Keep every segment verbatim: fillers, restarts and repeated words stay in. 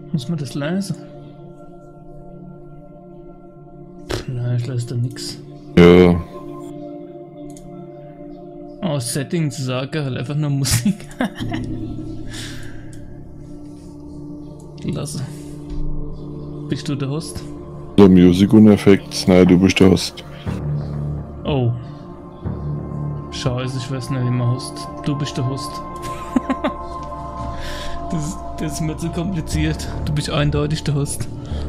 Muss man das lesen? Pff, nein, ich lese da nix. Ja. Oh, Setting zu sagen, halt einfach nur Musik. Lasse. Bist du der Host? So, Music und Effekte. Nein, du bist der Host. Oh. Scheiße, ich weiß nicht, wie man Host. Du bist der Host. das, das ist mir zu kompliziert. Du bist eindeutig der Host.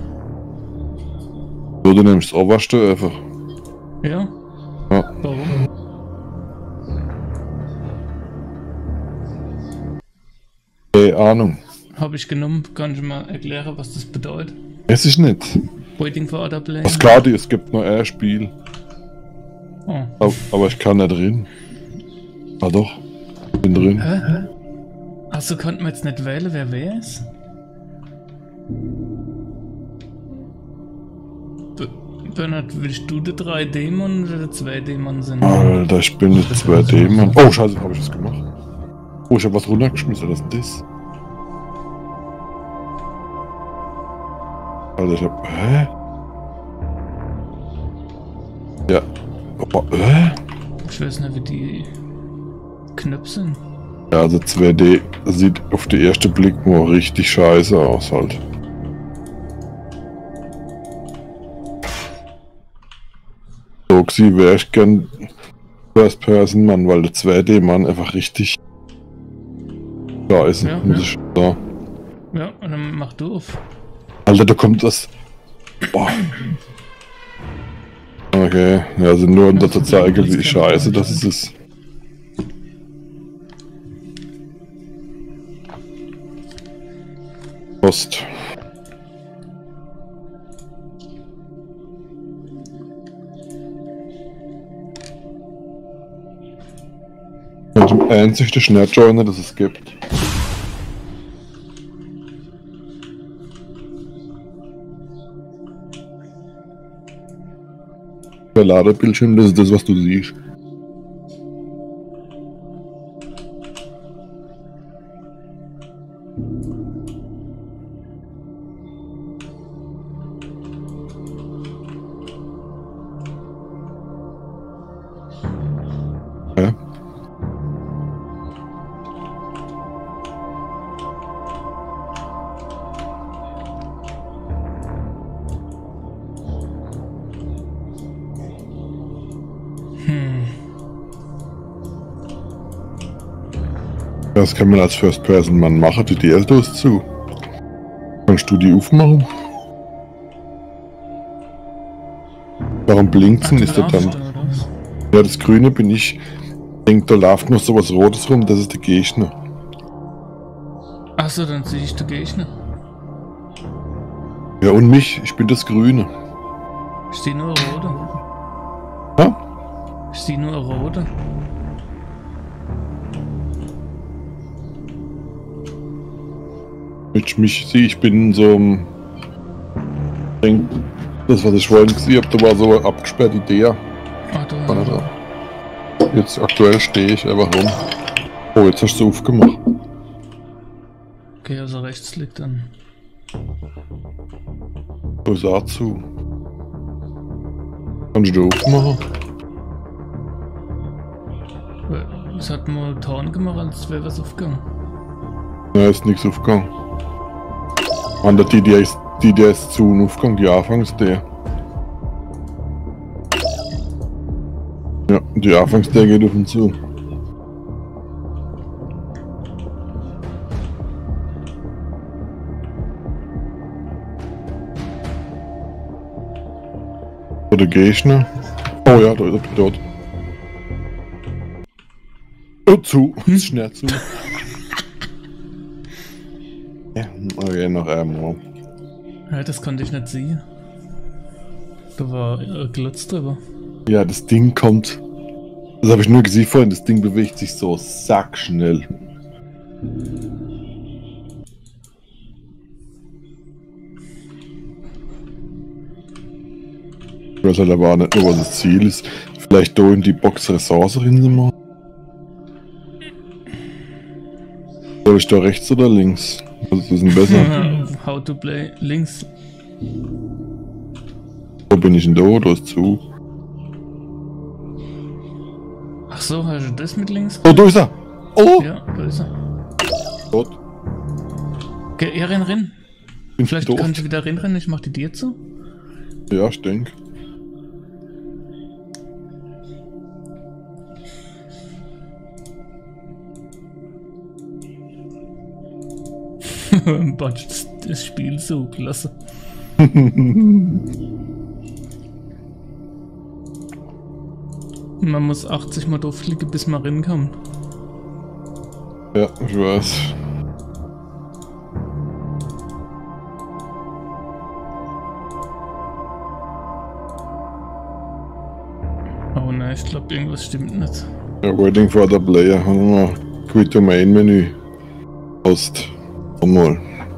So, du nimmst das Oberste einfach. Ja? Ja. Warum? Keine Ahnung. Habe ich genommen. Kann ich mal erklären, was das bedeutet? Weiß ich nicht. Waiting for other play. Was klar, es gibt nur ein Spiel. Oh. Aber, aber ich kann nicht drin. Ah doch. Bin drin. Hä? Achso, konnten wir jetzt nicht wählen, wer wer ist? B Bernhard, willst du der drei D-Mann oder der zwei D-Mann sein? Alter, ich bin der zwei D-Mann. Oh, scheiße, hab ich das gemacht? Oh, ich hab was runtergeschmissen, was ist denn das? Alter, ich hab... Hä? Ja. Oh, hä? Ich weiß nicht, wie die Knöpfe sind. Ja, also zwei D sieht auf den ersten Blick nur richtig scheiße aus halt. So gewesen wäre ich gern First Person Mann, weil der zwei D Mann einfach richtig scheiße, Ja, muss ja. ich sagen. Ja, und dann mach du auf. Alter, da kommt das... Boah. Okay, ja, also nur um dir zu zeigen, wie scheiße das ist. Post. Und dem einzigsten Schnelljoiner, das es gibt. Der Ladebildschirm, das ist das, was du siehst. Ja. Das kann man als First Person Mann machen, die D L-Dos zu. Kannst du die aufmachen? Warum blinkt denn? Ist das dann? Ja, das Grüne bin ich. Ich denke, da läuft noch so was Rotes rum, das ist der Gegner. Achso, dann sehe ich den Gegner. Ja, und mich, ich bin das Grüne. Ich sehe nur rote. Ja? Ich sehe nur rote. Ich mich sehe, ich bin so ein. Ich denke, das, was ich vorhin gesehen habe, da war so eine abgesperrte Idee. Ah, da. Also, jetzt aktuell stehe ich einfach rum. Oh, jetzt hast du aufgemacht. Okay, also rechts liegt dann. So sah zu. Kannst du aufmachen? Es hat mal Ton gemacht, als wäre was aufgegangen. Ja, ist nichts aufgegangen. An der D D ist, D D ist zu und aufgegangen, die Anfangs-D. Ja, die Anfangs-D geht auf und zu. Oder geh ich ne? Oh ja, da ist er dort. Oh, zu. Ist schnell zu. Ja, okay, noch einmal. Ja, das konnte ich nicht sehen. Da war äh, Glotz drüber. Ja, das Ding kommt. Das habe ich nur gesehen vorhin. Das Ding bewegt sich so sackschnell. Ich weiß halt aber auch nicht nur, was das Ziel ist. Vielleicht da in die Box Ressource rein machen. Soll ich da rechts oder links? Was ist denn besser? How to play links. Wo bin ich denn da? Da ist zu. Ach so, hast du das mit links? Oh, da ist er! Oh! Ja, da ist er. Dort. Geh, ja, renn, renn. Bin Vielleicht doof. kannst du wieder reinrennen, ich mach die dir zu. Ja, ich denke. Batsch, das, das Spiel so klasse. Man muss achtzig Mal draufklicken, bis man reinkommt. Ja, ich weiß. Oh nein, ich glaube irgendwas stimmt nicht. Ja, waiting for the player. Haben wir Quit Domain Menü. Post. Nochmal.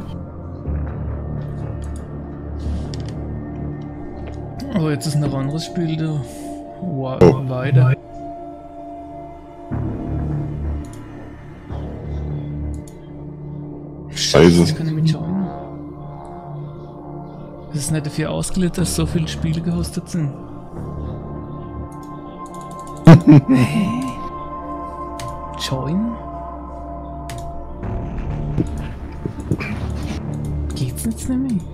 Oh, jetzt ist noch ein anderes Spiel da. Wow, Oh. weiter. Scheiße. Ich kann nicht mit schauen. Es ist nicht dafür ausgelegt, dass so viele Spiele gehostet sind. Hä? Join? Geht's jetzt nicht mehr?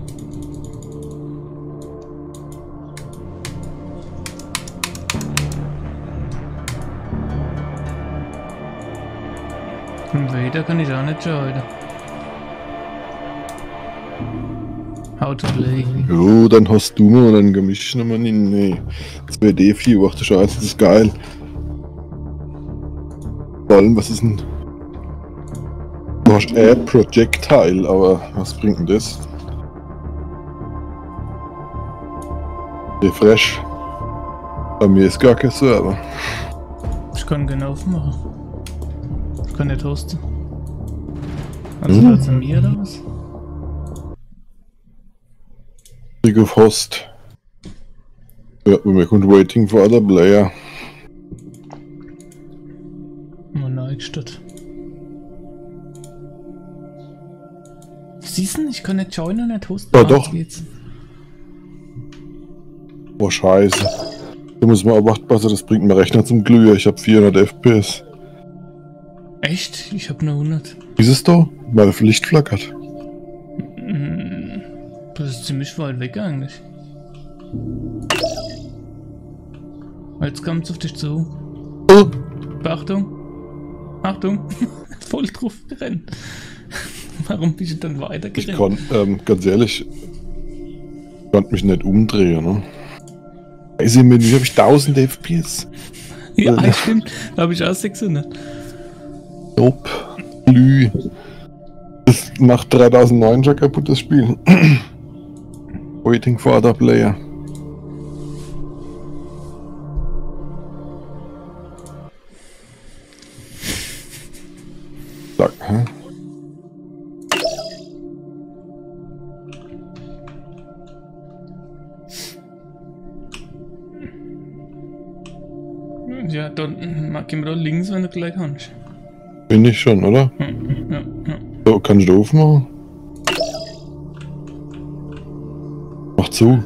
Und weiter kann ich auch nicht schauen. How to play. Jo, dann hast du mir dann gemischt nochmal in nee. zwei D vier. Ach du Scheiße, das ist geil. Vor allem, was ist denn. Du hast Air Projectile, aber was bringt denn das? Refresh. Bei mir ist gar kein Server. Ich kann genau aufmachen. Ich kann nicht hosten. Also Hm. als mir oder was? Click auf Host. Ja, wir kommt waiting for other player. Oh nein, statt. Siehst du, ich kann nicht joinen und nicht hosten. Ja, Ah, doch. jetzt geht's. Boah, scheiße. Da muss man aber aufpassen, das bringt mir Rechner zum Glühen. Ich hab vierhundert F P S. Echt? Ich hab nur hundert. Ist es da? Weil das Licht flackert. Mm, Das ist ziemlich weit weg eigentlich. Jetzt kommt's auf dich zu. Oh. Beachtung. Achtung. Voll drauf gerannt. Warum bist du dann Ich weitergerannt? kann, ähm, ganz ehrlich, ich konnte mich nicht umdrehen, ne? Weiß ich mir nicht, hab ich tausend F P S. Ja, stimmt. Da habe ich auch sechshundert. Top. Glüh. Das macht dreitausendneun schon kaputt, das Spiel. Waiting for other player. Sag, hä? Ja, da mag ich mir da links, wenn du gleich kannst. Bin ich schon, oder? Ja, ja, ja. So, kannst du aufmachen? Mach zu.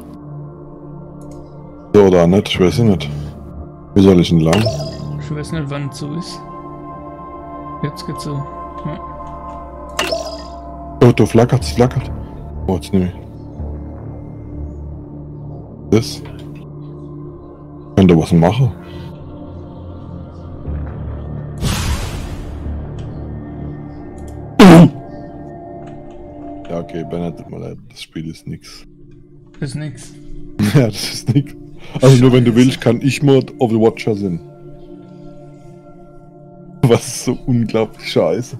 So oder nicht, ich weiß nicht. Wie soll ich denn lang? Ich weiß nicht, wann es so ist. Jetzt geht's so. Ja. Oh, da flackert, es flackert. Oh, jetzt nicht mehr. Das? Kann da was machen? Ja, okay, Bernhard, tut mir leid, das Spiel ist nix. Das ist nix. Ja, das ist nix. Also nur wenn du willst, kann ich Mod of the Watcher sein. Was so unglaublich scheiße.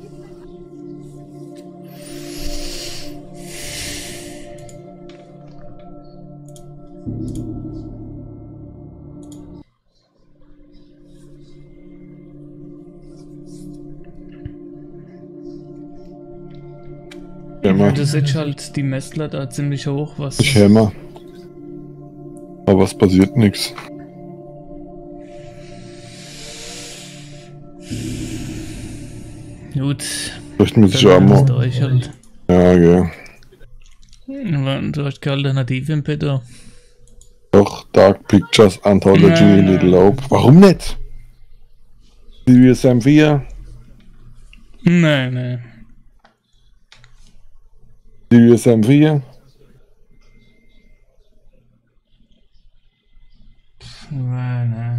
Ja, Hämmer. du setzt halt die Messler da ziemlich hoch, was. Ich hämmer. Aber es passiert nichts. Gut, Vielleicht muss ich Dann auch ist mal. euch halt. Ja, ja. Du hast keine Alternative im Petto. Doch, Dark Pictures, Anthology, Nein, Little nein. Hope. Warum nicht? Serious M vier, Nein, nein. Serious M vier. Nein, nein.